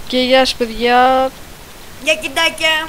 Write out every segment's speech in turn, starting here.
Και γεια σας παιδιά. Για κοιτάκια.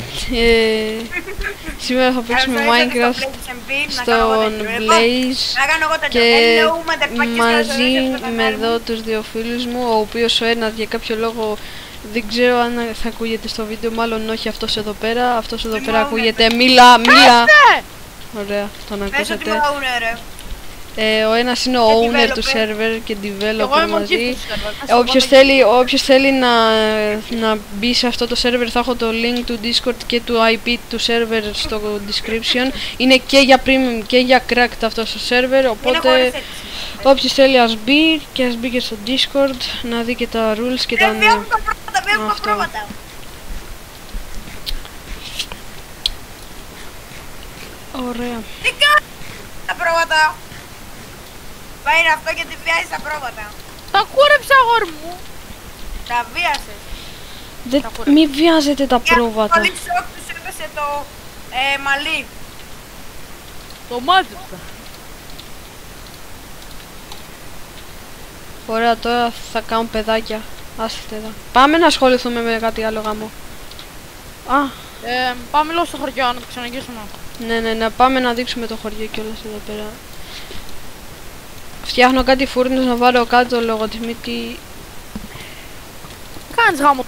Σήμερα θα παίξουμε Minecraft στον Blaze και μαζί με εδώ τους δύο φίλους μου, ο οποίος ο ένας για κάποιο λόγο δεν ξέρω αν θα ακούγεται στο βίντεο, μάλλον όχι αυτός εδώ πέρα. Αυτός εδώ πέρα ακούγεται. Μίλα! Ωραία, τον ακούσατε. Ο ένας είναι ο owner του server και developer μαζί. Όποιος θέλει να μπει σε αυτό το server, θα έχω το link του Discord και του IP του server στο description. Είναι και για premium και για cracked αυτό το server, οπότε όποιος θέλει ας μπει και ας μπει και στο Discord να δει και τα rules και τα νέα. Ωραία. Τι κάνει τα πρόβατα. Πάει αυτό και τη βιάζεις τα πρόβατα. Τα κούρεψα αγόρι μου. Τα βίασες. Μη βιάζετε τα πρόβατα. Πολύ σοκ τους έπεσε το μαλλί. Το μάζεψα. Ωραία, τώρα θα κάνουν παιδάκια. Άστε εδώ. Πάμε να ασχοληθούμε με κάτι άλλο γάμο. Πάμε λίγο στο χωριό να το ξαναγυρίσουμε. Ναι, να πάμε να δείξουμε το χωριό κιόλας εδώ πέρα. Φτιάχνω κάτι φούρνους να βάλω κάτω λόγω της μύτη. Κάνεις γάμο.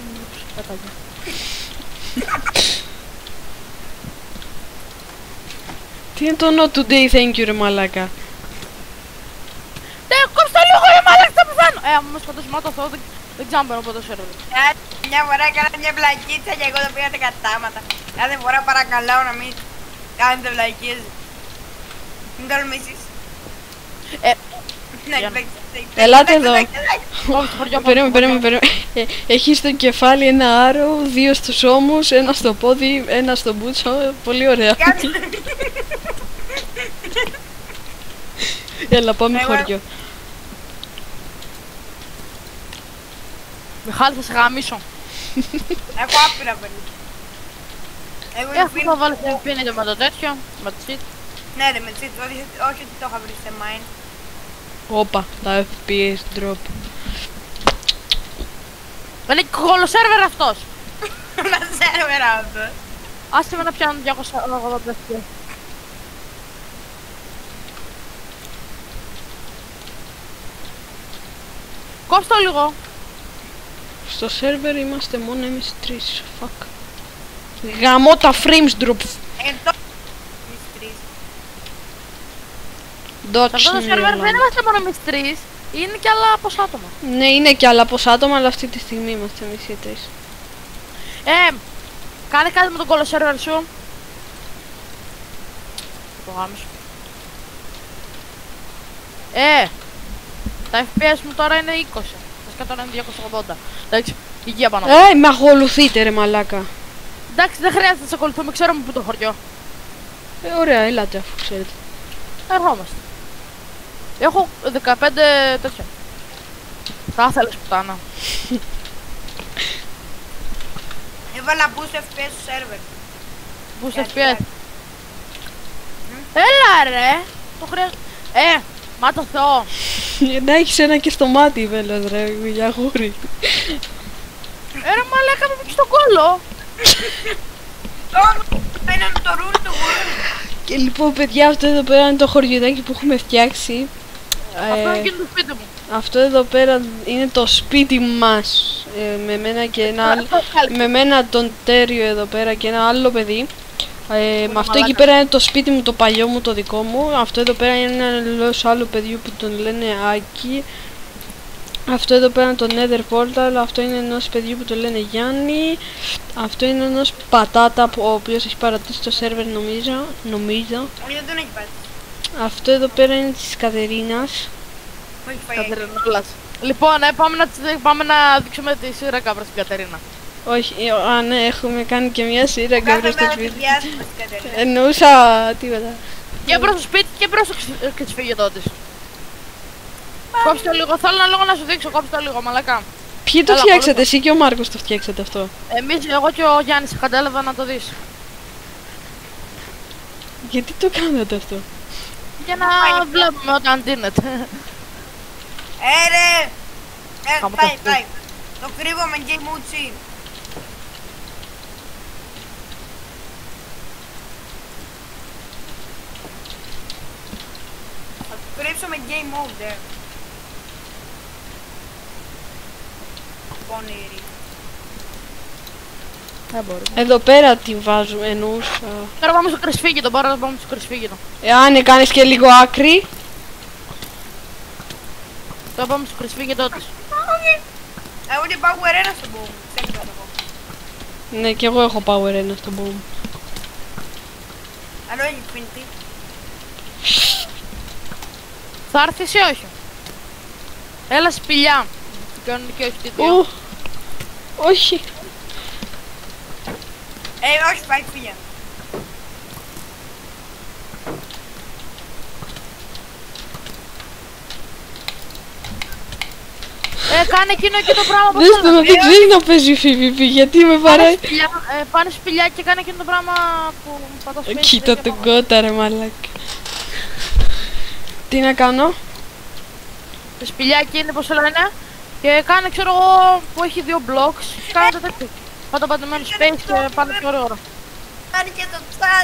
Τι είναι το not today thank you ρε μαλάκα. Κόψτε λίγο ρε μαλάκα, θα πεθάνω. Αν με σκοτώσει μάτω αυτό δεν ξέρω αν μπαίνω από το σερβερ. Μια φορά έκανα μια βλακίτσα και εγώ το πήγατε κατάματα. Κάθε φορά παρακαλώ να μην κάνετε βλακίες. Μην τολμήσεις. Ελάτε εδώ. Περίμενε. Έχει στο κεφάλι ένα άρο, δύο στους ώμους, ένα στο πόδι, ένα στο μπούτσο. Πολύ ωραία. Έλα πάμε χωριό. Μιχάλη θα σε γαμίσω. Έχω άπειρα παιδί. Έχω βάλει σε πίνετε με το τέτοιο, με το cheat. Ναι ρε με cheat, όχι ότι το είχα βρει σε mine. Όπα, τα FPS drop. Είναι κολοσέρβερ αυτός. Ένα σερβερ αυτός. Άστε με να πιάνω 280 FPS. Κόψτε το λίγο. Στο σερβερ είμαστε μόνο εμείς τρεις. Fuck. Γαμώ τα frames drop. Σε αυτό το σερβερ δεν είμαστε μόνο εμείς τρεις. Είναι και άλλα πόσα άτομα. Ναι, είναι και άλλα πόσα άτομα, αλλά αυτή τη στιγμή είμαστε εμείς οι τρεις. Κάνε κάτι με τον κολοσέρβερ σου. Το γάμισο. Τα FPS μου τώρα είναι 20. Τα σκάτω είναι 280. Εντάξει, υγεία πάνω. Με ακολουθείτε ρε μαλάκα. Εντάξει, δεν χρειάζεται να σε ακολουθούμε, ξέρουμε που το χωριό. Ωραία, ελάτε αφού ξέρετε. Ερχόμαστε. Έχω 15 τέτοια. Θα ήθελες πουτάνα. Έβαλα boost FPS στο server. Boost FPS. Έλα ρε. Το χρειάζεται. Μα το Θεό. Να έχεις ένα και στο μάτι βέλος ρε, για γούρι. Ρε μαλάκα με πήγε στον κόλλο. Είναι το ρούλ του γούρι. Και λοιπόν παιδιά, αυτό εδώ πέρα είναι το χωριοδάκι που έχουμε φτιάξει. Αυτό είναι και το σπίτι μου. Αυτό εδώ πέρα είναι το σπίτι μας. Με μένα και ένα άλλο. Με μένα τον Τέριο εδώ πέρα και ένα άλλο παιδί. Με αυτό εκεί πέρα είναι το σπίτι μου, το παλιό μου, το δικό μου. Αυτό εδώ πέρα είναι ένα άλλο παιδιού που τον λένε Άκη. Αυτό εδώ πέρα είναι το Nether Portal. Αυτό είναι ενός παιδιού που το λένε Γιάννη. Αυτό είναι ενός Πατάτα, ο οποίος έχει παρατήσει το server νομίζω. Δεν τον έχει πάρει. Αυτό εδώ πέρα είναι της Κατερίνας. Κατερινόλας. Λοιπόν, πάμε να δείξουμε τη σύραγγα προς την Κατερίνα. Όχι, ναι, έχουμε κάνει και μια σύραγγα προς το σπίτι. Κάθε Εννοούσα τίποτα. Και προς το σπίτι και προς το ξεφύγετό της. Κόψτε το λίγο, θέλω να σου δείξω, κόψτε το λίγο, μαλακά. Ποιοι το φτιάξατε, εσύ και ο Μάρκος το φτιάξατε αυτό? Εμείς, εγώ και ο Γιάννης, κατέλαβα να το δεις. Γιατί το κάνατε αυτό? Για να βλέπουμε όταν δίνεται. Ρε! Πάει. Το κρύβω με game mode C. Θα το κρύψω με game mode, Πονήρι. Δεν μπορούμε. Εδώ πέρα τι βάζουμε, εννοούσα. Τώρα πάμε στο κρυσφύγητο, μπορώ να πάμε στο κρυσφύγητο. Εάν κάνεις και λίγο άκρη. Τώρα πάμε στο κρυσφύγητο της. Εγώ και power 1 στον boom. Ξέρεις το εγώ. Ναι, και εγώ έχω power 1 στο boom. Αλλά όχι Infinity. Θα έρθεις ή όχι? Έλα σπηλιά. Τι κάνουν και όχι τι δύο. Όχι. Όχι πάει φύγε. Κάνε εκείνο και το πράγμα που Δες το, δεν ξέρει να παίζει PvP, γιατί με παράει. Πάνε σπηλιά και κάνε εκείνο το πράγμα που πατάς space. Κοίτα τον κότα ρε μαλάκα. Τι να κάνω? Το σπηλιάκι είναι πως το λένε. Και κάνε ξέρω εγώ που έχει δύο blocks. Κάνε το τέτοιο. Πάτε πατημένο space και πάνε πιο ωραία. Κάνει και το chat.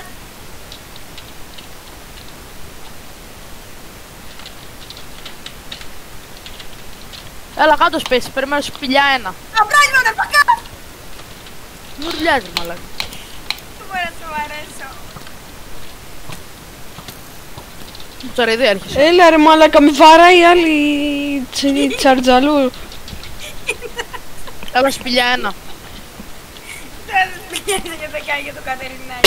Έλα κάτω space, περιμένω σπηλιά ένα. Απλά να πακά. Μου δουλειάζει μαλάκα. Δεν μπορώ να σου αρέσω. Τσαριδί έρχεσαι. Έλα ρε μαλάκα, με βαράει η άλλη τσαρτζαλού. Έλα σπηλιά ένα. Δεν πηγαίνει και δεν κάνει για το Κατερινάκι.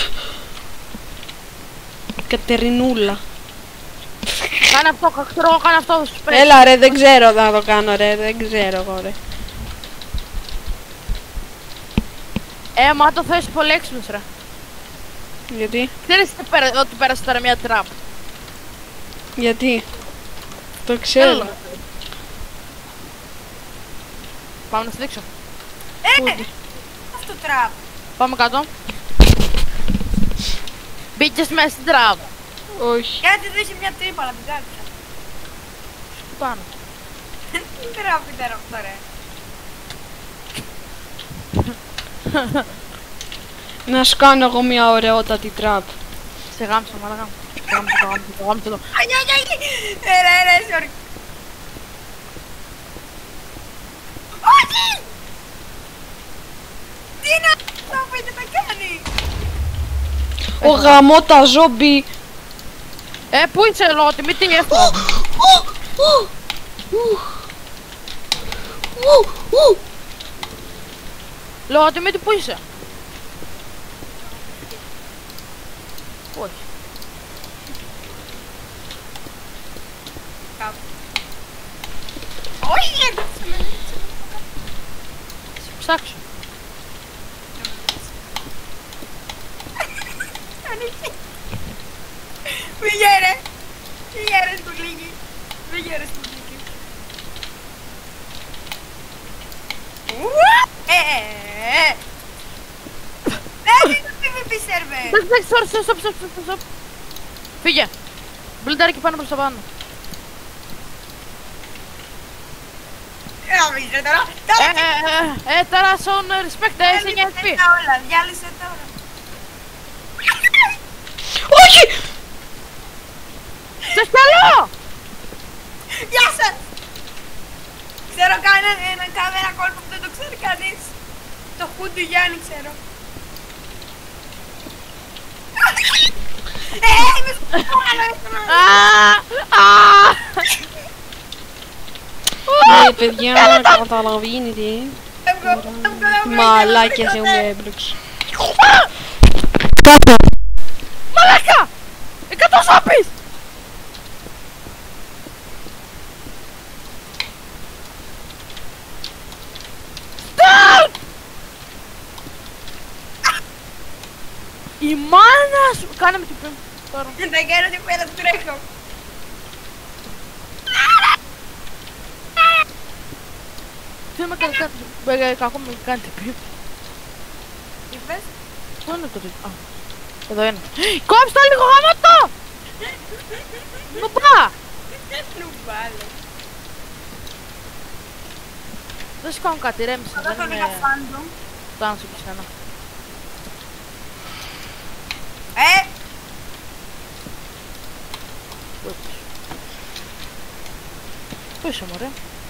Κατερινούλα. Κάνε αυτό, ξέρω εγώ κάνε αυτό στο space. Έλα ρε, δεν ξέρω να το κάνω ρε, δεν ξέρω εγώ ρε. Μα το θες πολύ έξυπνος ρε. Γιατί? Ξέρεις ότι πέρασε τώρα μια τραπ. Γιατί? Το ξέρω. Πάμε να σου δείξω. Αυτό τραπ. Πάμε κάτω. Μπήκες μέσα στην τραπ. Όχι. Γιατί δεν είσαι μια τρύπα, αλλά την κάτσα. Πού πάνω. Τι τραπ ήταν αυτό ρε. Να σου κάνω εγώ μια ωραιότατη τραπ. Σε γάμψα μαλάκα. Το γάμψα το. Ρε, sorry. Όχι! Τι είναι αυτό που δεν τα κάνει. Ο γαμώτα ζόμπι. Πού είσαι λογοτιμή, τι έχω. Λογοτιμή, τι πού είσαι. Όχι. Όχι! Ψάξω. Φύγε ρε! Φύγε ρε σκουλίκι! Φύγε ρε σκουλίκι! Δεν είναι το PvP server! Stop. Φύγε. Μπλουντάρικι πάνω προς τα πάνω. Νομίζω τώρα! Τώρα son respect, είσαι 9 HP. Όλα, διάλυσε τώρα! Όχι! Σε σκαλώ! Γεια σας! Ξέρω έναν κάμερα κόλπο που δεν το ξέρει κανείς. Το χουν του Γιάννη ξέρω. Είμαι στο Ναι παιδιά, καταλαβαίνετε. Μαλάκια σε μου έμπλεξε. Μαλάκα! 100 σάπης! Down! Η μάνα σου! Κάνε με την πέμπτη τώρα. Δεν κάνω τι πέρα του τρέχω. Τι με κάνει κακό με κάνει την πέμπτη. Τι πες? Πού είναι το δικό? Εδώ είναι. Κόψτε το λίγο γαμώτο! Νουμπά! Νουμπάλε. Δεν σηκώνω κάτι, ρέμισε. Θα το λίγα φάντομ. Το άνοιξε και σένα. Πού είσαι μωρέ?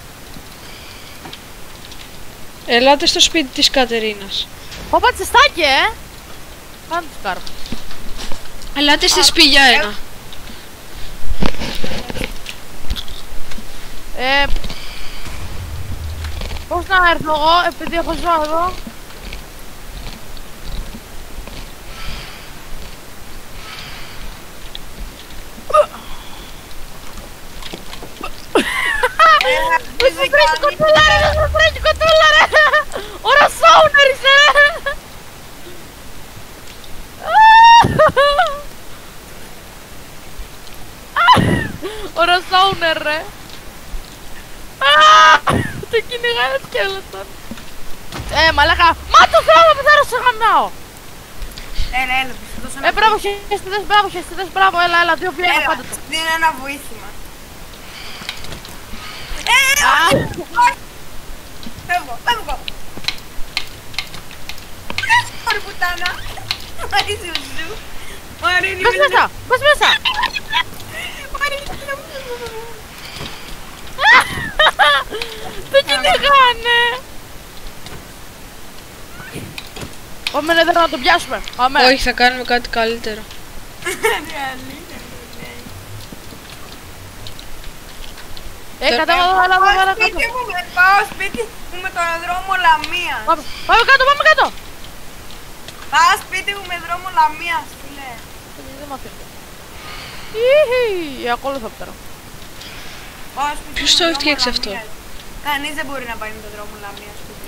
Ελάτε στο σπίτι της Κατερίνας. Παπα τσεστάκι Κάνε τους κάρπους. Ελάτε στη σπηλιά ένα. Πώς να έρθω εγώ, επειδή έχω ζώα εδώ? Πώς μου τρέχει κοντούλα ρε, πώς μου τρέχει κοντούλα ρε! Ωρα σάουνερ είσαι! Ωρα σάουνερ ρε! Το κυνηγάει ο σκέλετον. Μαλάκα, μα το θέλω να πεθάρω σε γαμνάω! Έλα, μπράβο χεστιδές, μπράβο, έλα, δύο βιένα πάντα του. δίνω ένα βοήθημα. Φεύγω. Ωραία πουτάνα. Μ' αρέσει ο Ζου. Μπες μέσα. Το κυνηγάνε. Πάμε εδώ να το πιάσουμε. Όχι, θα κάνουμε κάτι καλύτερο. Κατέβα εδώ, έλα κάτω. Πάω σπίτι μου με τον δρόμο Λαμίας. Πάμε κάτω. Πάω σπίτι μου με δρόμο Λαμίας, φίλε. Δεν μ' αφήνω. Ιχι, ακόλουθα πέρα. Ποιος το έφτιαξε αυτό? Κανείς δεν μπορεί να πάει με τον δρόμο Λαμίας σπίτι.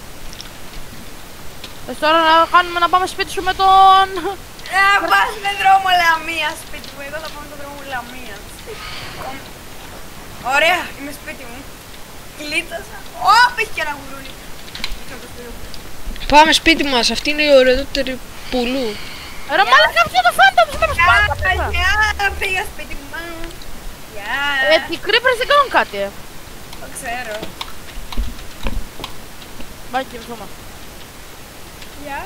Τώρα να πάμε σπίτι σου με τον... Πας με δρόμο Λαμίας σπίτι μου, εγώ θα πάω με τον δρόμο Λαμίας. Ωραία, είμαι σπίτι μου. Γλίτωσα. Έχει και ένα γουρούλι. Πάμε σπίτι μας, αυτή είναι η ωραιότερη πουλού. Ρε μάλακα αυτό το φάντομ, με σπάτα. Γεια, πήγα σπίτι μου. Γεια. Οι creepers δεν κάνουν κάτι, Το ξέρω. Πάει και βρισκόμα. Γεια.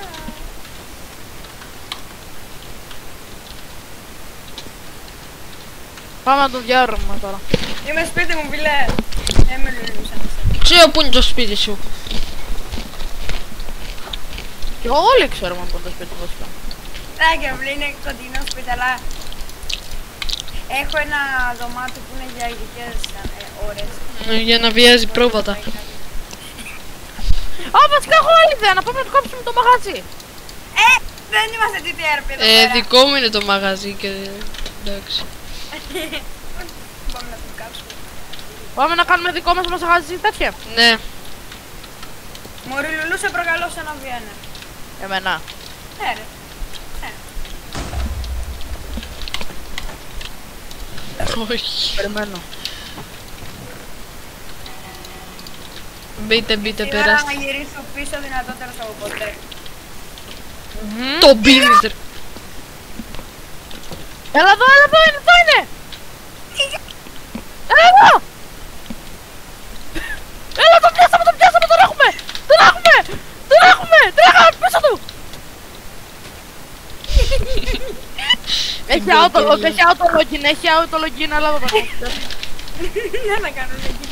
Πάμε να τον διάρρουμε τώρα. Είμαι σπίτι μου, φίλε. Με λουλούσαν. Ξέρω πού είναι το σπίτι σου. Και όλοι ξέρουμε πού είναι το σπίτι μου. Και είναι κοντινό σπίτι, αλλά έχω ένα δωμάτιο που είναι για ειδικές ώρες. Για να βιάζει πρόβατα. Βασικά έχω άλλη ιδέα, να πάμε να του κόψουμε το μαγαζί. Δεν είμαστε GTRP εδώ πέρα. Δικό μου είναι το μαγαζί και... εντάξει. Πάμε να το κάψουμε. Πάμε να κάνουμε δικό μας μαγαζί τέτοια. Ναι. Μωρή Λουλού, σε προκαλώ σε ένα βιένα. Εμένα. Ναι ρε. Όχι. Περιμένω. Μπείτε, περάστε. Να γυρίσω πίσω δυνατότερος από ποτέ. Το μπίνιστρ. Έλα εδώ είναι. Έλα εδώ. Έλα, τον πιάσαμε, τον έχουμε. Τρέχα, πίσω του. Έχει auto-login, αλλά δεν το κάνω. Για να κάνω login.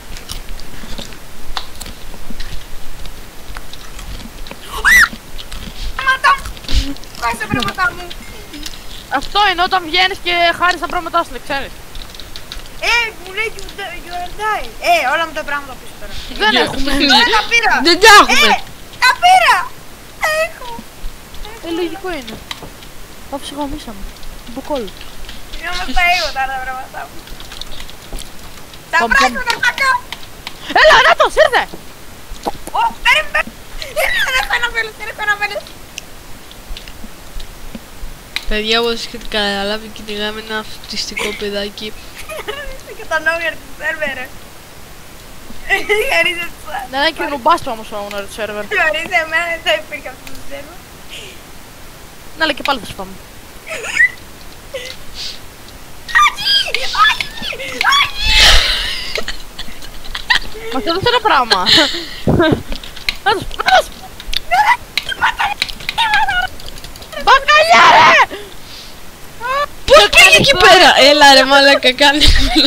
Βγάζει τα πράγματά μου. Αυτό είναι όταν βγαίνεις και χάρεις τα πράγματά σου, δεν ξέρεις. Μου λέει you are dying. Όλα μου τα πράγματα πίσω τώρα. Δεν έχουμε. Τα πήρα. Δεν τα έχουμε. Τα πήρα. Έχω. Λογικό είναι. Άφησε γαμίσαμε. Μπουκόλ. Δεν μας τα έχω τα πράγματά μου. Τα πράγματα τα κακά. Έλα, νάτος, ήρθε. Περίμενε. Δεν έχω ένα βέλος. Παιδιά, όπως έχετε καταλάβει, κυνηγάμε ένα αυτιστικό παιδάκι. Και τον owner του σερβερ. Ναι, είναι και ο νουμπάς όμως ο owner του σερβερ. Χωρίς εμένα δεν θα υπήρχε αυτό το σερβερ. Ναι, αλλά και πάλι θα σου πάμε. Μας έδωσε ένα πράγμα. Μπακαλιά ρε! Πώς πήγε εκεί πέρα! Έλα ρε μαλάκα, κάνε.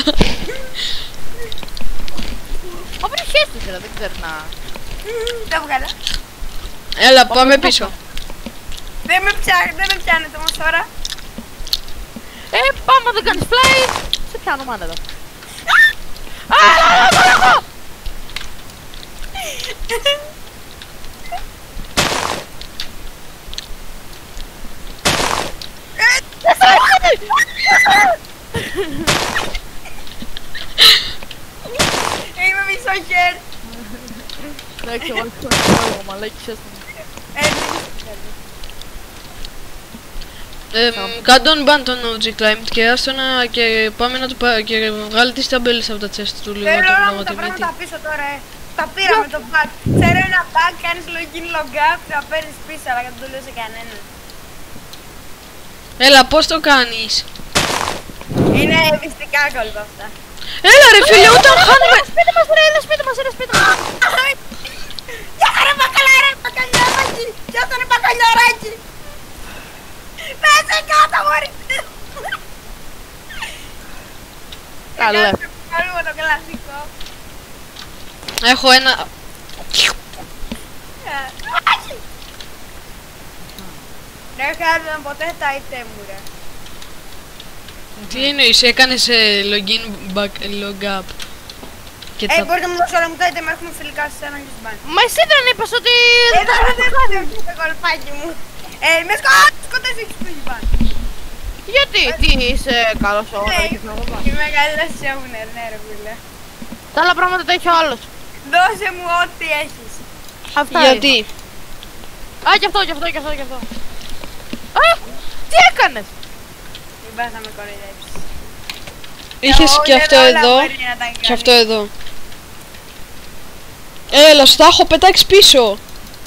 Μα πριν χέστης ρε, δεν ξερνά. Τα βγάλα. Έλα, πάμε πίσω. Δεν με πιάνετε όμως τώρα. Πάμε, δεν κάνεις play. Σε πιάνω μάνα εδώ. Είμαι μισό χέρ. Εντάξει, εγώ έχω μαλάκι, χέστης. Κάντον μπαν τον OG Climb και άστο να και πάμε να του πάρει και βγάλει τις ταμπέλες από τα chest του λίγο. Θέλω όλα μου τα πράγματα πίσω τώρα, τα πήραμε το bug. Ξέρω ένα bug, κάνεις login log-out και τα παίρνεις πίσω, αλλά δεν το λέω σε κανέναν. Έλα, πώς το κάνεις? Είναι μυστικά κόλπα αυτά. Έλα ρε φίλε, όταν χάνουμε... Σπίτι μας ρε, είναι σπίτι μας, είναι σπίτι μας. Γεια χαρά μπακαλάρα, μπακαλιαράκι. Ποιος είναι μπακαλιαράκι? Μέσα κάτω μωρί. Καλά. Καλούμε το κλασικό. Έχω ένα... Δεν χάρηκαν ποτέ τα item μου ρε. Τι εννοείς, έκανες login log up και τα... Μπορείτε να μου δώσω όλα μου τα item, έχουμε φιλικά σε ένα γιουσμπάν. Μα εσύ δεν είπες ότι... Δεν χάρηκαν το κολπάκι μου. Με σκοτώσεις στο γιουσμπάν. Γιατί, τι είσαι καλός ο όνορ. Είμαι καλός σε owner, ναι ρε φίλε. Τα άλλα πράγματα τα έχει ο άλλος. Δώσε μου ό,τι έχεις. Αυτά Γιατί? Α, κι αυτό, κι αυτό, κι αυτό, κι αυτό. Α, τι έκανες? Μην πας να με κοροϊδέψεις. Είχες και αυτό εδώ και αυτό εδώ. Έλα, σου τα έχω πετάξει πίσω.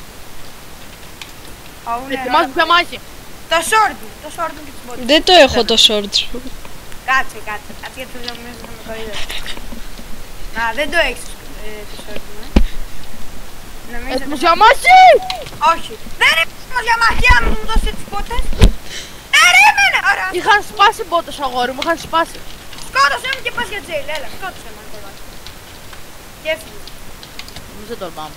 Ετοιμάζω πια μάχη. Το sword μου και τις μπότες. Δεν το έχω το short σου. Κάτσε γιατί δεν νομίζω θα με κοροϊδέψεις. Να, δεν το έχεις το sword μου, Έτοιμος για μάχη! Όχι. Δεν είμαι έτοιμος για μάχη, αν μου δώσει τις μπότες. Περίμενε! Ωραία. Είχαν σπάσει μπότες αγόρι μου, είχαν σπάσει. Σκότωσέ μου και πας για jail, έλα, σκότωσέ μου αν το βάζω. Και έφυγε. Εμείς δεν τολμάμε.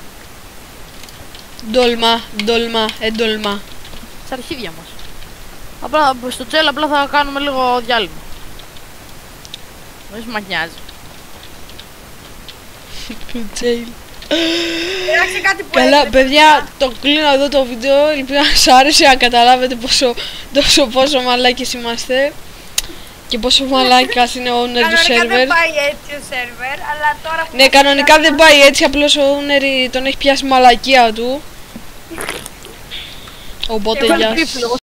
Ντολμά, εντολμά. Στα αρχίδια μας. Απλά στο jail απλά θα κάνουμε λίγο διάλειμμα. Μες μας νοιάζει. Jail. Κοίταξε κάτι που Καλά, έγινε. παιδιά, το κλείνω εδώ το βίντεο. Ελπίζω να σας άρεσε, να καταλάβετε πόσο μαλάκες είμαστε και πόσο μαλάκας είναι ο owner του Κανονικά server. δεν πάει έτσι ο server, αλλά τώρα που... Ναι, κανονικά δεν πάει έτσι, απλώς ο owner τον έχει πιάσει μαλακία του. Οπότε Και γεια βάλει σας. τρίφυλλο.